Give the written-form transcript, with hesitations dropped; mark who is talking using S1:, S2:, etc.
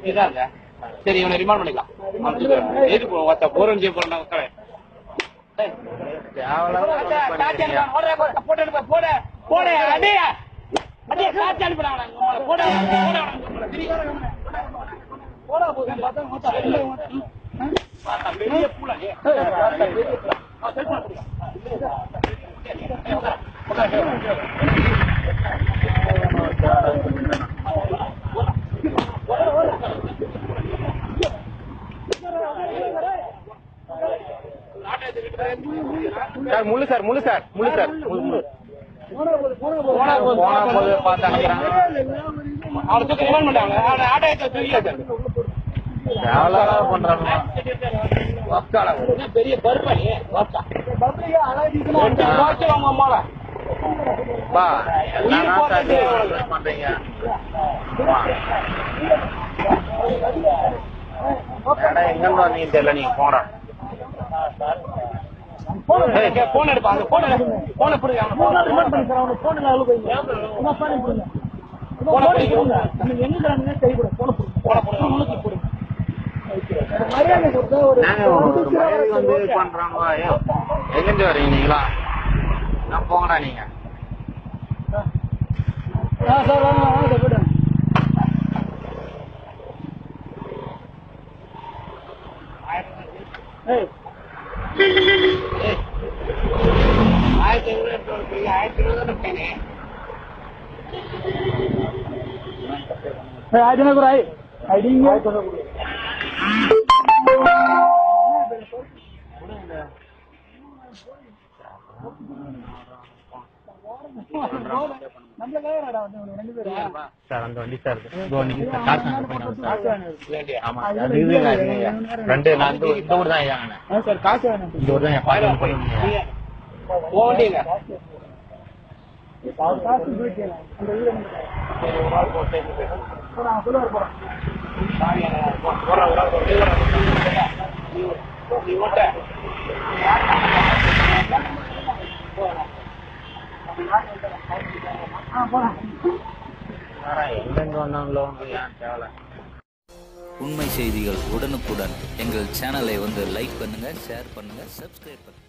S1: சரி இவனை ரிமாண்ட் பண்ணிக்கலாம். எதுக்கு போறோம் செய்ய போறேன் போட அடியே அடியே காட்சி அனுப்புறாங்க போட பெரிய பூல முள்ளு சார் முள்ளு சார் முள்ளு சார் பெரிய பருப்பணி எங்க நீங்க தெரியல நீங்க போற போன் எடுப்பா அந்த போன புரியுது எங்க வரீங்க நீங்களா நான் போங்கடா நீங்க ஆயிரத்தி சார் அந்த வண்டி சார் ரெண்டு நான் இந்த ஊர் தான் சார் காசு இந்த ஊர் தான் போவீங்க எங்க வந்தாங்களோ ஏன் தேவை.
S2: உண்மை செய்திகள் உடனுக்குடன் எங்கள் சேனலை வந்து லைக் பண்ணுங்க, ஷேர் பண்ணுங்க, சப்ஸ்கிரைப் பண்ணுங்க.